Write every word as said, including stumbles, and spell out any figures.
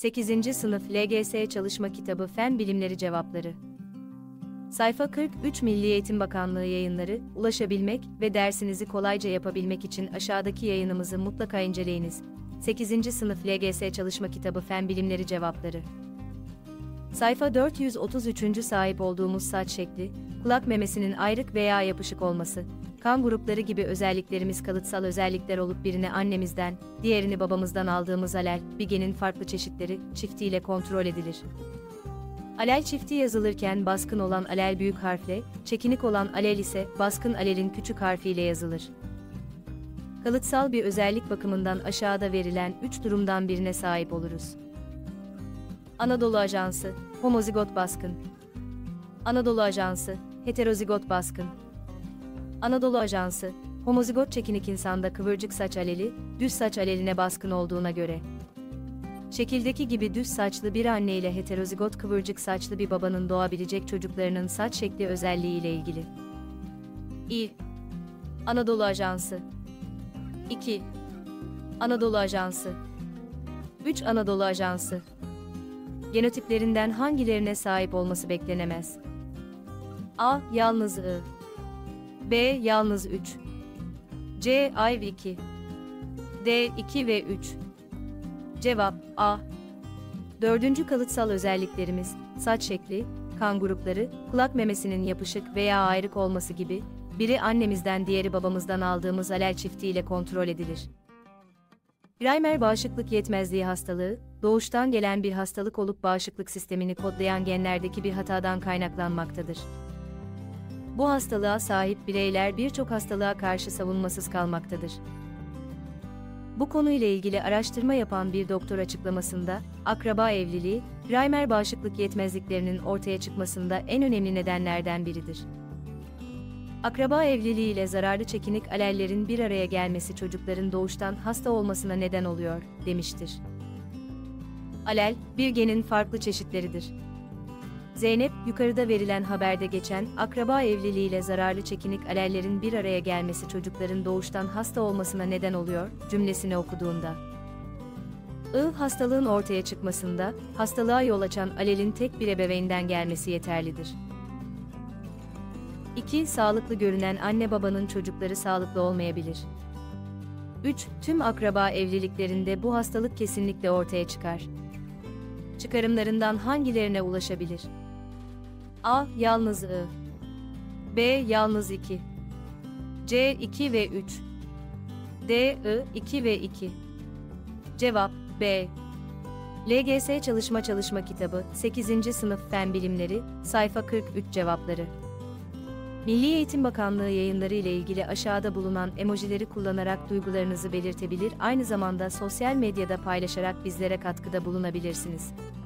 sekizinci Sınıf L G S Çalışma Kitabı Fen Bilimleri Cevapları. Sayfa kırk üç Milli Eğitim Bakanlığı Yayınları, ulaşabilmek ve dersinizi kolayca yapabilmek için aşağıdaki yayınımızı mutlaka inceleyiniz. sekizinci Sınıf L G S Çalışma Kitabı Fen Bilimleri Cevapları. Sayfa dört yüz otuz üç. Sahip olduğumuz saç şekli, kulak memesinin ayrık veya yapışık olması, kan grupları gibi özelliklerimiz kalıtsal özellikler olup birini annemizden, diğerini babamızdan aldığımız alel, bir genin farklı çeşitleri, çiftiyle kontrol edilir. Alel çifti yazılırken baskın olan alel büyük harfle, çekinik olan alel ise baskın alelin küçük harfiyle yazılır. Kalıtsal bir özellik bakımından aşağıda verilen üç durumdan birine sahip oluruz. Anadolu Ajansı, homozigot baskın. Anadolu Ajansı, heterozigot baskın. Anadolu Ajansı, homozigot çekinik insanda kıvırcık saç aleli, düz saç aleline baskın olduğuna göre. Şekildeki gibi düz saçlı bir anne ile heterozigot kıvırcık saçlı bir babanın doğabilecek çocuklarının saç şekli özelliği ile ilgili. İ. Anadolu Ajansı. iki. Anadolu Ajansı. üç. Anadolu Ajansı. Genotiplerinden hangilerine sahip olması beklenemez? A. Yalnız I. B. Yalnız üç. C. A V iki. D. iki ve üç. Cevap A. Dördüncü kalıtsal özelliklerimiz, saç şekli, kan grupları, kulak memesinin yapışık veya ayrık olması gibi, biri annemizden diğeri babamızdan aldığımız alel çiftiyle kontrol edilir. Primer bağışıklık yetmezliği hastalığı, doğuştan gelen bir hastalık olup bağışıklık sistemini kodlayan genlerdeki bir hatadan kaynaklanmaktadır. Bu hastalığa sahip bireyler birçok hastalığa karşı savunmasız kalmaktadır. Bu konuyla ilgili araştırma yapan bir doktor açıklamasında, akraba evliliği, primer bağışıklık yetmezliklerinin ortaya çıkmasında en önemli nedenlerden biridir. Akraba evliliği ile zararlı çekinik alellerin bir araya gelmesi çocukların doğuştan hasta olmasına neden oluyor, demiştir. Alel, bir genin farklı çeşitleridir. Zeynep, yukarıda verilen haberde geçen, akraba evliliği ile zararlı çekinik alellerin bir araya gelmesi çocukların doğuştan hasta olmasına neden oluyor, cümlesini okuduğunda. I. Hastalığın ortaya çıkmasında, hastalığa yol açan alelin tek bir ebeveynden gelmesi yeterlidir. iki. Sağlıklı görünen anne babanın çocukları sağlıklı olmayabilir. üç. Tüm akraba evliliklerinde bu hastalık kesinlikle ortaya çıkar. Çıkarımlarından hangilerine ulaşabilir? A. Yalnız I. B. Yalnız iki. C. iki ve üç. D. I. iki ve iki. Cevap B. L G S Çalışma Çalışma Kitabı, sekizinci Sınıf Fen Bilimleri, sayfa kırk üç Cevapları. Milli Eğitim Bakanlığı yayınları ile ilgili aşağıda bulunan emojileri kullanarak duygularınızı belirtebilir, aynı zamanda sosyal medyada paylaşarak bizlere katkıda bulunabilirsiniz.